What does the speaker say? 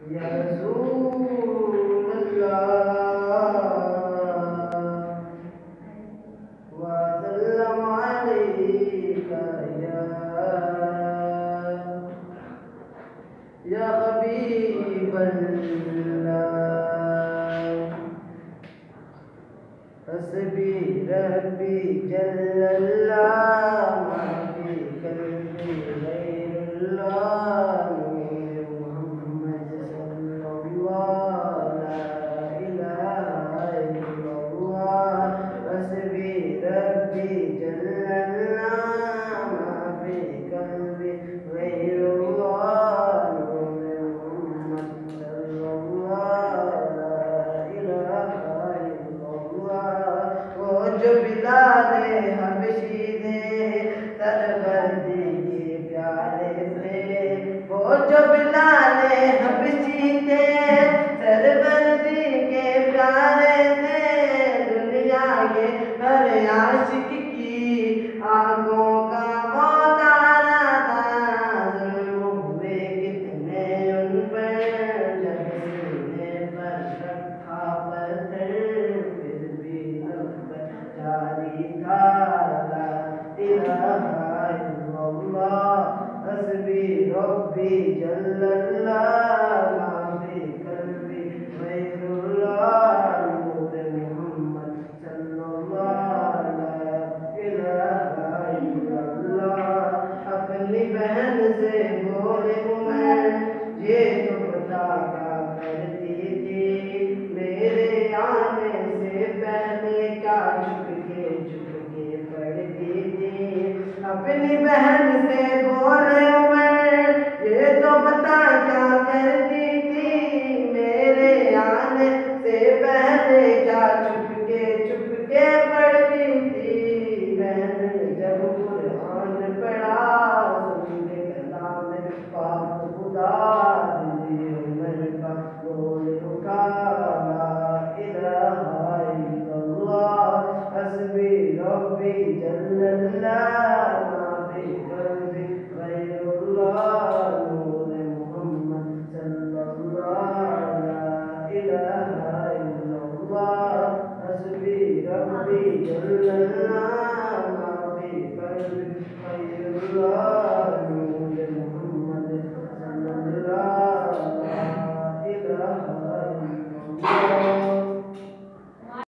یا رسول اللہ وسلم علیک یا حبیب اللہ حسبی ربی جل اللہ ما فی قلبی غیر اللہ محمد صلی اللہ لا الہ الا اللہ حسبی ربی جل اللہ ما فی قلبی غیر اللہ محمد صلی اللہ لا الہ الا اللہ جو بلال حبشی تھے سربردی کے پیارے تھے وہ جو بلال حبشی تھے سربردی کے پیارے تھے دنیا کے ہر عاشق کی آنکھوں کا موتارا تھا ظلم ہوئے کتنے ان پر جب سینے پر رکھا پتھر پھر بھی جاری تھا لا الہ الا اللہ حسبی ربی جل اللہ ما فی قلبی غیر اللہ نور محمد صلی اللہ لا الہ الا اللہ اپنی بہن سے بولے عمر یہ تو بتا کیا کرتی تھی میرے آنے سے پہلے کیا چپ کے پڑھتی تھی اپنی بہن سے بولے عمر یہ تو بتا کیا کرتی تھی میرے آنے سے پہلے کیا چپ کے پڑھتی تھی بہن جب قرآن پڑھا سن کے کلام پاک خدا دلی عمر کا بول اٹھا لا الہ الا اللہ حسبی ربی جل اللہ ما فی قلبی غیر اللہ نور محمد صلی اللہ لا الہ الا اللہ حسبی ربی جل اللہ